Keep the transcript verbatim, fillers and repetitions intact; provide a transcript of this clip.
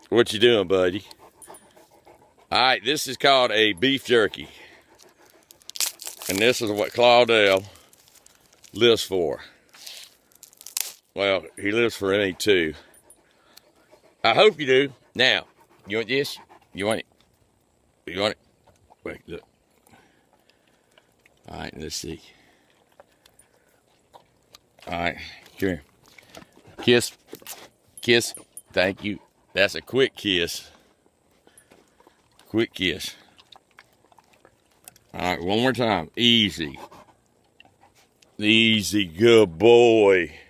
What you doing, buddy? All right, this is called a beef jerky. And this is what Clawdell lives for. Well, he lives for me too. I hope you do. Now, you want this? You want it? You want it? Wait, look. All right, let's see. All right, come here. Kiss. Kiss. Thank you. That's a quick kiss. Quick kiss. All right, one more time. Easy. Easy, good boy.